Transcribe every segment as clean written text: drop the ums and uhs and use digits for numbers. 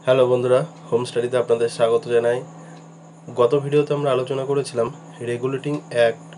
Hello বন্ধুরা, home স্টাডিতে আপনাদের স্বাগত জানাই। গত ভিডিওতে আমরা আলোচনা করেছিলাম রেগুলেটিং অ্যাক্ট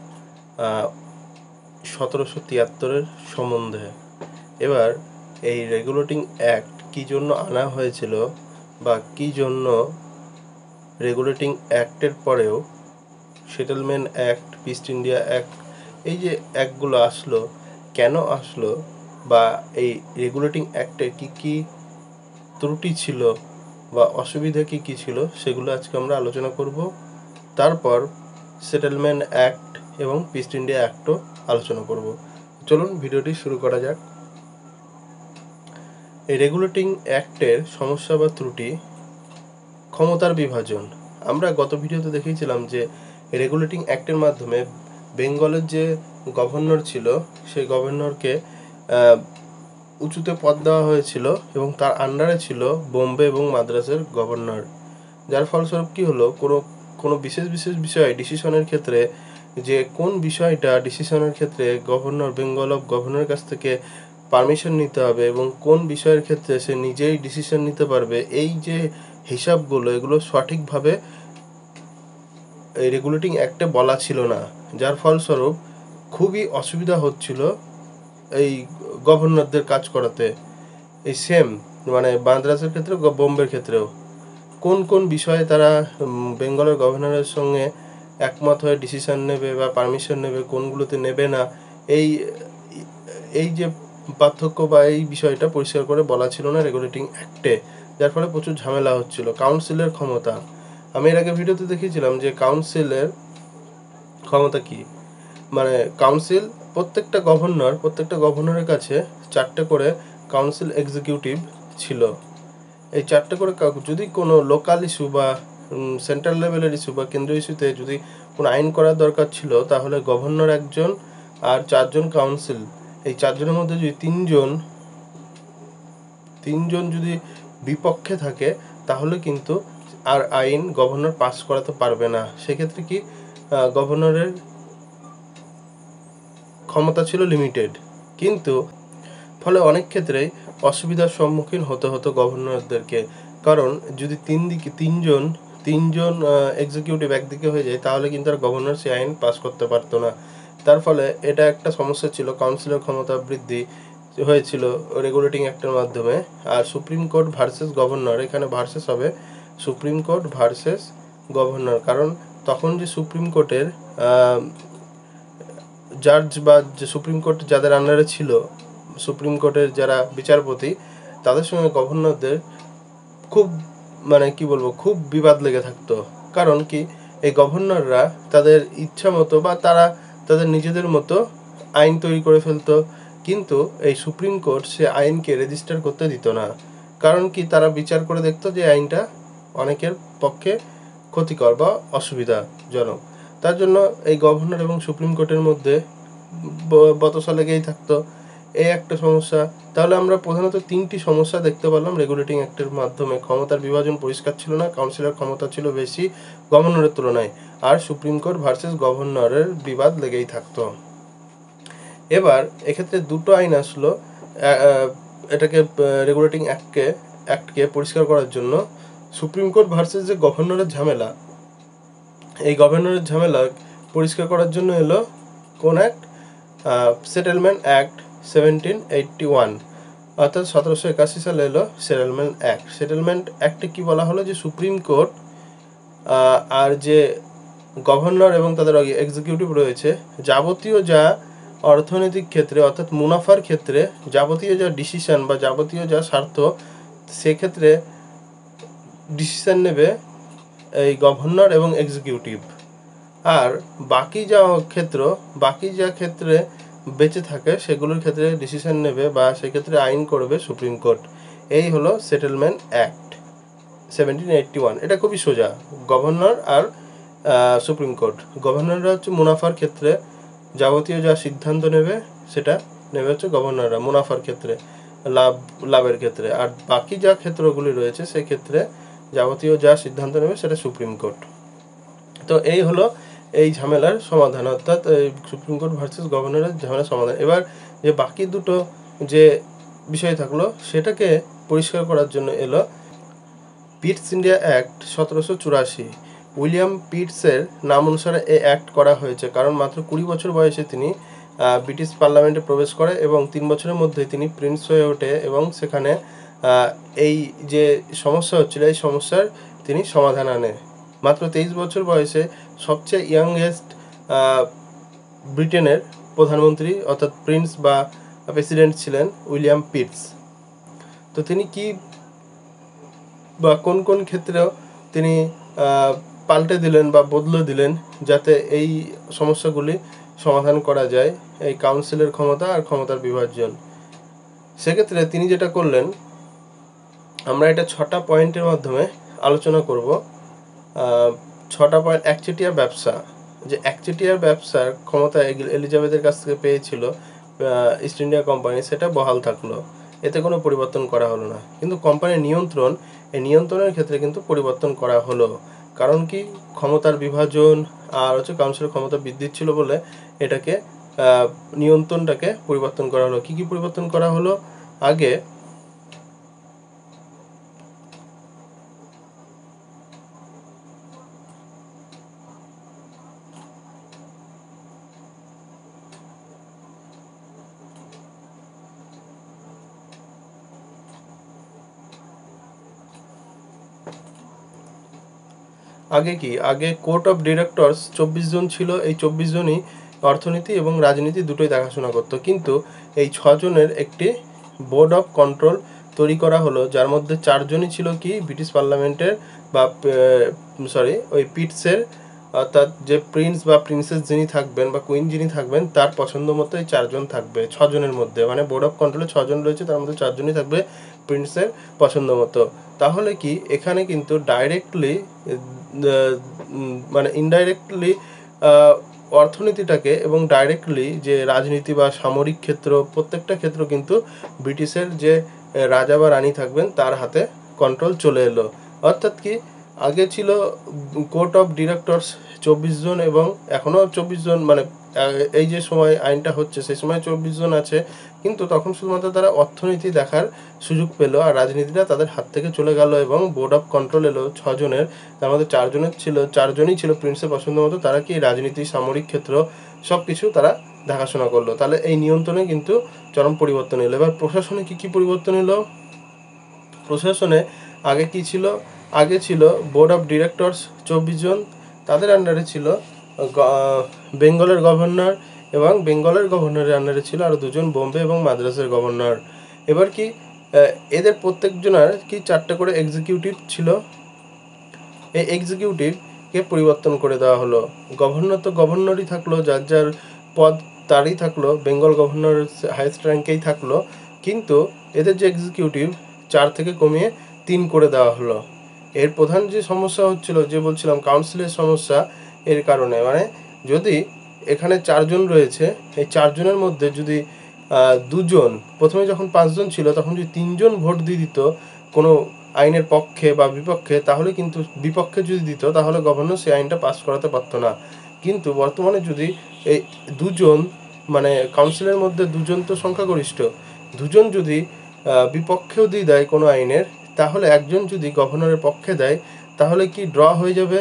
1773-এর সম্বন্ধে। এবার এই রেগুলেটিং অ্যাক্ট কী জন্য আনা হয়েছিল বা কী জন্য রেগুলেটিং অ্যাক্টের পরেও settlement act, East India act, এই যে অ্যাক্টগুলো আসলো, কেন আসলো, বা এই রেগুলেটিং অ্যাক্টে কী কী ত্রুটি ছিল বা অসুবিধা কী কী ছিল সেগুলো আজকে আমরা আলোচনা করব। তারপর সেটেলমেন্ট অ্যাক্ট এবং ইস্ট ইন্ডিয়া অ্যাক্টও আলোচনা করব। চলুন ভিডিওটি শুরু করা যাক। এই রেগুলেটিং অ্যাক্টের সমস্যা বা ত্রুটি: ক্ষমতার বিভাজন। আমরা গত ভিডিওতে দেখিয়েছিলাম যে রেগুলেটিং অ্যাক্টের মাধ্যমে বেঙ্গলের যে গভর্নর ছিল সেই গভর্নরকে উঁচুতে পদ দেওয়া হয়েছিল এবং তার আন্ডারে ছিল বোম্বে এবং মাদ্রাসের গভর্নর। যার ফলস্বরূপ কী হলো, কোনো বিশেষ বিষয়ে ডিসিশনের ক্ষেত্রে যে কোন বিষয়টা ডিসিশনের ক্ষেত্রে বেঙ্গল অফ গভর্নরের কাছ থেকে পারমিশন নিতে হবে এবং কোন বিষয়ের ক্ষেত্রে সে নিজেই ডিসিশন নিতে পারবে, এই যে হিসাবগুলো, এগুলো সঠিকভাবে এই রেগুলেটিং অ্যাক্টে বলা ছিল না। যার ফলস্বরূপ খুবই অসুবিধা হচ্ছিল এই গভর্নরদের কাজ করাতে। এই সেম মাদ্রাসের ক্ষেত্রে, বোম্বের ক্ষেত্রেও কোন কোন বিষয়ে তারা বেঙ্গলের গভর্নরের সঙ্গে একমত হয়ে ডিসিশন নেবে বা পারমিশন নেবে, কোনগুলোতে নেবে না, এই এই যে পার্থক্য বা এই বিষয়টা পরিষ্কার করে বলা ছিল না রেগুলেটিং অ্যাক্টে। যার ফলে প্রচুর ঝামেলা হচ্ছিল। কাউন্সিলের ক্ষমতা, আমি এর আগে ভিডিওতে দেখিয়েছিলাম যে কাউন্সিলের ক্ষমতা কি। কাউন্সিল, প্রত্যেকটা গভর্নরের কাছে 4টে করে কাউন্সিল এক্সিকিউটিভ ছিল। এই 4টে করে, যদি কোনো লোকাল ইস্যু বা সেন্ট্রাল লেভেলের ইস্যু বা কেন্দ্রীয় ইস্যুতে যদি কোনো আইন করার দরকার ছিল, তাহলে গভর্নর একজন আর 4জন কাউন্সিল, এই 4জনের মধ্যে যদি তিনজন যদি বিপক্ষে থাকে, তাহলে কিন্তু আর আইন গভর্নর পাস করাতে পারবে না। সেক্ষেত্রে কি গভর্নরের ক্ষমতা ছিল লিমিটেড, কিন্তু ফলে অনেক ক্ষেত্রেই অসুবিধার সম্মুখীন হতে হতো গভর্নরদেরকে। কারণ যদি তিনজন এক্সিকিউটিভ একদিকে হয়ে যায়, তাহলে কিন্তু আর গভর্নর সে আইন পাস করতে পারতো না। তার ফলে এটা একটা সমস্যা ছিল। কাউন্সিলের ক্ষমতা বৃদ্ধি হয়েছিল রেগুলেটিং অ্যাক্টের মাধ্যমে। আর সুপ্রিম কোর্ট ভার্সেস গভর্নর, এখানে ভার্সেস হবে সুপ্রিম কোর্ট ভার্সেস গভর্নর। কারণ তখন যে সুপ্রিম কোর্টের জাজ বা যে সুপ্রিম কোর্ট যাদের আন্ডারে ছিল, সুপ্রিম কোর্টের যারা বিচারপতি, তাদের সঙ্গে গভর্নরদের খুব খুব বিবাদ লেগে থাকতো। কারণ কি, এই গভর্নররা তাদের ইচ্ছা মতো বা তারা তাদের নিজেদের মতো আইন তৈরি করে ফেলতো, কিন্তু এই সুপ্রিম কোর্ট সে আইনকে রেজিস্টার করতে দিত না। কারণ কি, তারা বিচার করে দেখতো যে আইনটা অনেকের পক্ষে ক্ষতিকর বা অসুবিধাজনক। তার জন্য এই গভর্নর এবং সুপ্রিম কোর্টের মধ্যে বচসা লেগেই থাকতো। এই একটা সমস্যা। তাহলে আমরা প্রধানত 3টি সমস্যা দেখতে পেলাম রেগুলেটিং অ্যাক্টের মাধ্যমে: ক্ষমতার বিভাজন পরিষ্কার ছিল না, কাউন্সিলের ক্ষমতা ছিল বেশি গভর্নরের তুলনায়, আর সুপ্রিম কোর্ট ভার্সেস গভর্নরের বিবাদ লেগেই থাকতো। এবার এক্ষেত্রে দুটো আইন আসলো এটাকে রেগুলেটিং অ্যাক্টকে পরিষ্কার করার জন্য। সুপ্রিম কোর্ট ভার্সেস যে গভর্নরের ঝামেলা, এই গভর্নরের ঝামেলা পরিষ্কার করার জন্য এলো কোন অ্যাক্ট? সেটেলমেন্ট অ্যাক্ট 1781, অর্থাৎ 1781 সালে এলো সেটেলমেন্ট অ্যাক্ট। সেটেলমেন্ট অ্যাক্টে কি বলা হলো, যে সুপ্রিম কোর্ট আর যে গভর্নর এবং তাদের এক্সিকিউটিভ রয়েছে, যাবতীয় যা অর্থনৈতিক ক্ষেত্রে, অর্থাৎ মুনাফার ক্ষেত্রে যাবতীয় যা ডিসিশন বা যাবতীয় যা স্বার্থ, সেক্ষেত্রে ডিসিশন নেবে এই গভর্নর এবং এক্সিকিউটিভ। আর বাকি যা ক্ষেত্রে বেঁচে থাকে, সেগুলোর ক্ষেত্রে ডিসিশন নেবে বা সেক্ষেত্রে আইন করবে সুপ্রিম কোর্ট। এই হলো সেটেলমেন্ট অ্যাক্ট 1781। এটা খুবই সোজা। গভর্নর আর সুপ্রিম কোর্ট, গভর্নররা হচ্ছে মুনাফার ক্ষেত্রে যাবতীয় যা সিদ্ধান্ত নেবে, সেটা নেবে হচ্ছে গভর্নররা মুনাফার ক্ষেত্রে, লাভের ক্ষেত্রে। আর বাকি যা ক্ষেত্রগুলি রয়েছে, সেক্ষেত্রে যাবতীয় যা সিদ্ধান্ত নেবে সেটা সুপ্রিম কোর্ট। তো এই হলো এই ঝামেলার সমাধান, অর্থাৎ সুপ্রিম কোর্ট ভার্সেস গভর্নরের ঝামেলার সমাধান। এবার যে বাকি দুটো যে বিষয় থাকলো, সেটাকে পরিষ্কার করার জন্য এলো পিটস ইন্ডিয়া অ্যাক্ট 1784, উইলিয়াম পিটসের নাম অনুসারে এই অ্যাক্ট করা হয়েছে, কারণ মাত্র 20 বছর বয়সে তিনি ব্রিটিশ পার্লামেন্টে প্রবেশ করে এবং 3 বছরের মধ্যে তিনি প্রিন্স হয়ে ওঠে এবং সেখানে এই যে সমস্যা হচ্ছিল এই সমস্যার তিনি সমাধান আনে। মাত্র 23 বছর বয়সে সবচেয়ে ইয়াংগেস্ট ব্রিটেনের প্রধানমন্ত্রী অর্থাৎ প্রিন্স বা প্রেসিডেন্ট ছিলেন উইলিয়াম পিটস। তো তিনি কি বা কোন কোন ক্ষেত্রেও তিনি পাল্টে দিলেন বা বদলে দিলেন যাতে এই সমস্যাগুলি সমাধান করা যায়, এই কাউন্সিলের ক্ষমতা আর ক্ষমতার বিভাজন। সেক্ষেত্রে তিনি যেটা করলেন, আমরা এটা 6টা পয়েন্টের মাধ্যমে আলোচনা করব। 6টা পয়েন্ট। একচেটিয়া ব্যবসা, যে একচেটিয়া ব্যবসার ক্ষমতা এলিজাবেথের কাছ থেকে পেয়েছিল ইস্ট ইন্ডিয়া কোম্পানি, সেটা বহাল থাকলো, এতে কোনো পরিবর্তন করা হলো না। কিন্তু কোম্পানির নিয়ন্ত্রণ, এই নিয়ন্ত্রণের ক্ষেত্রে কিন্তু পরিবর্তন করা হলো। কারণ কি, ক্ষমতার বিভাজন আর কাউন্সিলের ক্ষমতা বৃদ্ধি ছিল বলে এটাকে নিয়ন্ত্রণটাকে পরিবর্তন করা হলো। কি কি পরিবর্তন করা হলো? আগে কোর্ট অফ ডিরেক্টরস 24 জন ছিল। এই 24 জনই অর্থনীতি এবং রাজনীতি দুটোই দেখাশোনা করতো। কিন্তু এই 6 জনের একটি বোর্ড অফ কন্ট্রোল তৈরি করা হলো, যার মধ্যে 4 জনই ছিল কি ব্রিটিশ পার্লামেন্টের বা ওই পিটসের, অর্থাৎ যে প্রিন্স বা প্রিন্সেস যিনি থাকবেন বা কুইন যিনি থাকবেন তার পছন্দ মতো এই 4 জন থাকবে 6 জনের মধ্যে। মানে বোর্ড অফ কন্ট্রোলে 6 জন রয়েছে, তার মধ্যে 4 জনই থাকবে প্রিন্সের পছন্দ মতো। তাহলে কি এখানে কিন্তু ডাইরেক্টলি মানে ইনডাইরেক্টলি অর্থনীতিটাকে এবং ডাইরেক্টলি যে রাজনীতি বা সামরিক ক্ষেত্র, প্রত্যেকটা ক্ষেত্র কিন্তু ব্রিটিশের যে রাজা বা রানী থাকবেন তার হাতে কন্ট্রোল চলে এলো। অর্থাৎ কি, আগে ছিল কোর্ট অফ ডিরেক্টরস 24 জন এবং এখনও 24 জন, মানে এই যে সময় আইনটা হচ্ছে সেই সময় 24 জন আছে, কিন্তু তখন শুধুমাত্র তারা অর্থনীতি দেখার সুযোগ পেল আর রাজনীতিটা তাদের হাত থেকে চলে গেল এবং বোর্ড অফ কন্ট্রোল এলো 6 জনের, তার মধ্যে 4 জনই ছিল প্রিন্সের পছন্দ মতো। তারা কি রাজনীতি, সামরিক ক্ষেত্র সব কিছু তারা দেখাশোনা করলো। তাহলে এই নিয়ন্ত্রণে কিন্তু চরম পরিবর্তন এলো। এবার প্রশাসনে কি কি পরিবর্তন এলো? প্রশাসনে আগে কি ছিল? আগে ছিল বোর্ড অফ ডিরেক্টরস 24 জন, তাদের আন্ডারে ছিল বেঙ্গলের গভর্নর এবং বেঙ্গলের গভর্নরের আন্ডারে ছিল আরও 2 জন বোম্বে এবং মাদ্রাসের গভর্নর। এবার কি এদের প্রত্যেকজনের কি 4টে করে এক্সিকিউটিভ ছিল। এই এক্সিকিউটিভকে পরিবর্তন করে দেওয়া হলো। গভর্নর তো গভর্নরই থাকলো, যার যার পদ তারই থাকলো, বেঙ্গল গভর্নর হাইয়েস্ট র্যাঙ্কেই থাকলো, কিন্তু এদের যে এক্সিকিউটিভ 4 থেকে কমিয়ে 3 করে দেওয়া হলো। এর প্রধান যে সমস্যা হচ্ছিল, যে বলছিলাম কাউন্সিলের সমস্যা, এর কারণে মানে যদি এখানে 4 জন রয়েছে, এই 4 জনের মধ্যে যদি 2 জন, প্রথমে যখন 5 জন ছিল তখন যদি 3 জন ভোট দিয়ে দিত কোনো আইনের পক্ষে বা বিপক্ষে, তাহলে কিন্তু বিপক্ষে যদি দিত তাহলে গভর্নর সেই আইনটা পাস করাতে পারতো না। কিন্তু বর্তমানে যদি এই 2 জন, মানে কাউন্সিলের মধ্যে 2 জন তো সংখ্যাগরিষ্ঠ, 2 জন যদি বিপক্ষেও দিয়ে দেয় কোনো আইনের, তাহলে একজন যদি গভর্নরের পক্ষে দেয় তাহলে কি ড্র হয়ে যাবে,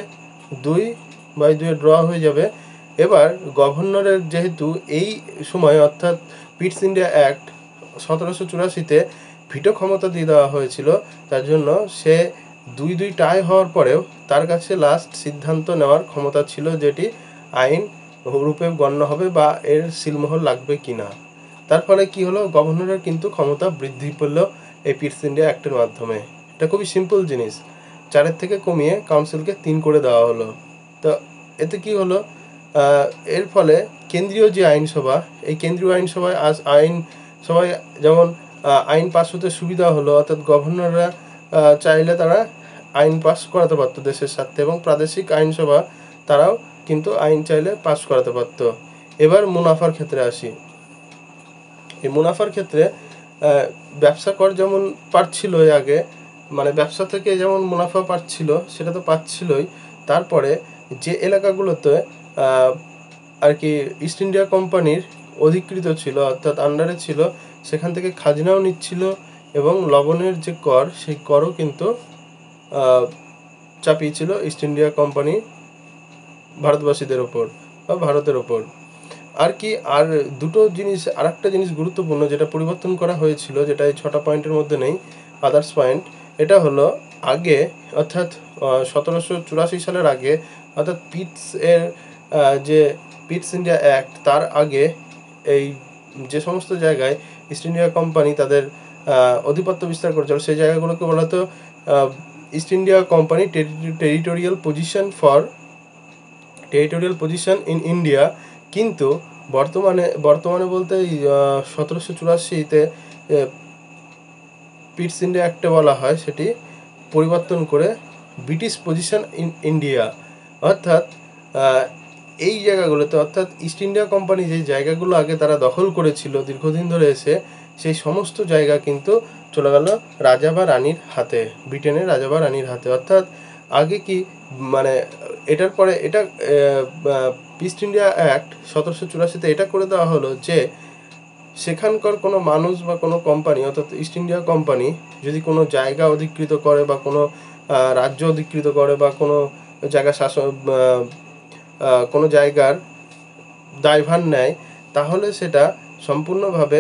2/2 ড্র হয়ে যাবে। এবার গভর্নরের যেহেতু এই সময় অর্থাৎ পিটস ইন্ডিয়া অ্যাক্ট 1784-তে ভিটো ক্ষমতা দিয়ে দেওয়া হয়েছিল, তার জন্য সে 2-2 টাই হওয়ার পরেও তার কাছে লাস্ট সিদ্ধান্ত নেওয়ার ক্ষমতা ছিল, যেটি আইন রূপে গণ্য হবে বা এর সিলমোহর লাগবে কিনা। তার ফলে কি হলো, গভর্নরের কিন্তু ক্ষমতা বৃদ্ধি পেল এই পিটস ইন্ডিয়া অ্যাক্টের মাধ্যমে। এটা খুবই সিম্পল জিনিস, 4 থেকে কমিয়ে কাউন্সিলকে 3 করে দেওয়া হলো। তো এতে কি হলো, এর ফলে কেন্দ্রীয় যে আইনসভা, এই কেন্দ্রীয় আইনসভায় যেমন আইন পাস হতে সুবিধা হলো, অর্থাৎ গভর্নররা চাইলে তারা আইন পাস করাতে পারতো দেশের স্বার্থে, এবং প্রাদেশিক আইনসভা তারাও কিন্তু আইন চাইলে পাস করাতে পারতো। এবার মুনাফার ক্ষেত্রে আসি। এই মুনাফার ক্ষেত্রে ব্যবসা কর যেমন পাচ্ছিল আগে, মানে ব্যবসা থেকে যেমন মুনাফা পাচ্ছিল সেটা তো পাচ্ছিলই, তারপরে যে এলাকাগুলোতে আর কি ইস্ট ইন্ডিয়া কোম্পানির অধিকৃত ছিল অর্থাৎ আন্ডারে ছিল, সেখান থেকে খাজনাও নিচ্ছিল এবং লবণের যে কর সেই করও কিন্তু চাপিয়েছিল ইস্ট ইন্ডিয়া কোম্পানি ভারতবাসীদের ওপর বা ভারতের ওপর। আর কি আর দুটো জিনিস, আর একটা জিনিস গুরুত্বপূর্ণ যেটা পরিবর্তন করা হয়েছিল, যেটা এই 6টা পয়েন্টের মধ্যে নেই, আদার্স পয়েন্ট। এটা হলো আগে, অর্থাৎ 1784 সালের আগে, অর্থাৎ পিটস এর যে পিটস ইন্ডিয়া অ্যাক্ট, তার আগে এই যে সমস্ত জায়গায় ইস্ট ইন্ডিয়া কোম্পানি তাদের আধিপত্য বিস্তার করেছিল সেই জায়গাগুলোকে বলা হতো East India company territorial position in India. কিন্তু বর্তমানে বলতে 1784-তে পিটস ইন্ডিয়া অ্যাক্টে বলা হয়, সেটি পরিবর্তন করে ব্রিটিশ পজিশন ইন ইন্ডিয়া। অর্থাৎ এই জায়গাগুলোতে, অর্থাৎ ইস্ট ইন্ডিয়া কোম্পানি যে জায়গাগুলো আগে তারা দখল করেছিল দীর্ঘদিন ধরে এসে, সেই সমস্ত জায়গা কিন্তু চলে গেল রাজা বা রানীর হাতে, ব্রিটেনের রাজা বা রানীর হাতে। অর্থাৎ আগে কি মানে এটার পরে এটা ইস্ট ইন্ডিয়া অ্যাক্ট 1784-তে এটা করে দেওয়া হলো যে সেখানকার কোনো মানুষ বা কোনো কোম্পানি, অর্থাৎ ইস্ট ইন্ডিয়া কোম্পানি যদি কোনো জায়গা অধিকৃত করে বা কোনো রাজ্য অধিকৃত করে বা কোনো জায়গা কোনো জায়গার দায়ভার নেয়, তাহলে সেটা সম্পূর্ণভাবে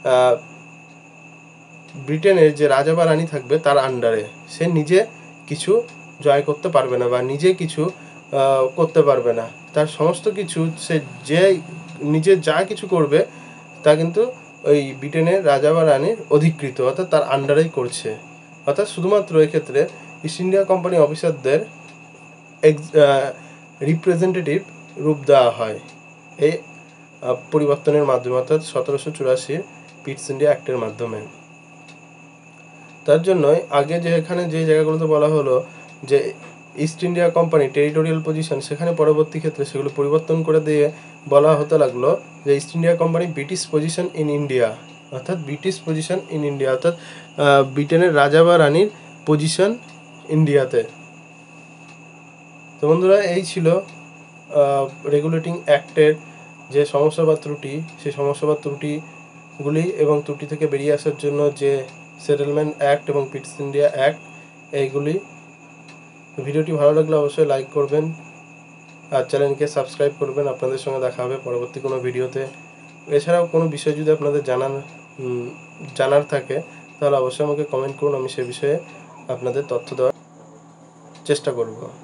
ব্রিটেনের যে রাজা বা রানী থাকবে তার আন্ডারে। সে নিজে কিছু জয় করতে পারবে না বা নিজে কিছু করতে পারবে না। তার সমস্ত কিছু সে যে নিজে যা কিছু করবে তা কিন্তু ওই ব্রিটেনের রাজা বা রানীর অধিকৃত, অর্থাৎ তার আন্ডারেই করছে। অর্থাৎ শুধুমাত্র এক্ষেত্রে ইস্ট ইন্ডিয়া কোম্পানি অফিসারদের রিপ্রেজেন্টেটিভ রূপ দেওয়া হয় এই পরিবর্তনের মাধ্যমে, অর্থাৎ 1784 পিটস ইন্ডিয়া অ্যাক্টের মাধ্যমে। তার জন্যই আগে যে এখানে যে জায়গাগুলোতে বলা হলো যে East India company territorial position, সেখানে পরবর্তী ক্ষেত্রে সেগুলো পরিবর্তন করে দিয়ে বলা হতে লাগলো যে East India company British position in India, অর্থাৎ ব্রিটিশ পজিশন ইন ইন্ডিয়া, অর্থাৎ ব্রিটেনের রাজা বা রানীর পজিশন ইন্ডিয়াতে। তো বন্ধুরা, এই ছিল রেগুলেটিং অ্যাক্টের যে সমস্যা বা ত্রুটি, সেই সমস্যা বা ত্রুটিগুলি এবং ত্রুটি থেকে বেরিয়ে আসার জন্য যে সেটেলমেন্ট অ্যাক্ট এবং পিটস ইন্ডিয়া অ্যাক্ট, এইগুলি। ভিডিওটি ভালো লাগলে অবশ্যই লাইক করবেন আর চ্যানেলকে সাবস্ক্রাইব করবেন। আপনাদের সঙ্গে দেখা হবে পরবর্তী কোনো ভিডিওতে। এছাড়াও কোনো বিষয় যদি আপনাদের জানার থাকে তাহলে অবশ্যই আমাকে কমেন্ট করুন, আমি সে বিষয়ে আপনাদের তথ্য দেওয়ার চেষ্টা করব।